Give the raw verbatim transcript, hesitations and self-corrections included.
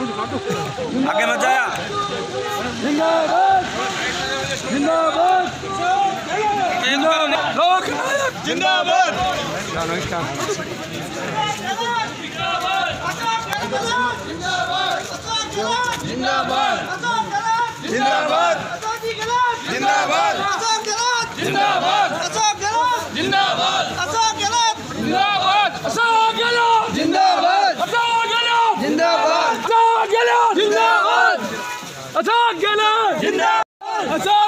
आगे मत जाया। जिंदाबाद जिंदाबाद लोक जिंदाबाद। नमस्कार। जिंदाबाद जिंदाबाद जिंदाबाद जिंदाबाद जिंदाबाद अशोक गहलोत जिंदाबाद अशोक गहलोत जिंदाबाद अशोक गहलोत जिंदाबाद अशोक गहलोत जिंदाबाद अशोक गहलोत जिंदाबाद अशोक गहलोत जिंदाबाद अशोक